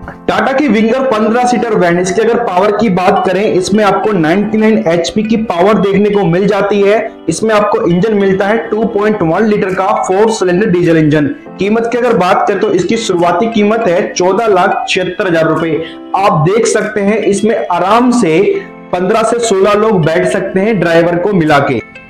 टाटा की winger 15 seater van, इसकी अगर पावर की बात करें, इसमें आपको 99 एचपी की पावर देखने को मिल जाती है। इसमें आपको इंजन मिलता है 2.1 लीटर का 4 सिलेंडर डीजल इंजन। कीमत की अगर बात करें तो इसकी शुरुआती कीमत है 14,76,000 रुपए। आप देख सकते हैं इसमें आराम से 15 से 16 लोग बैठ सकते हैं ड्राइवर को मिला के।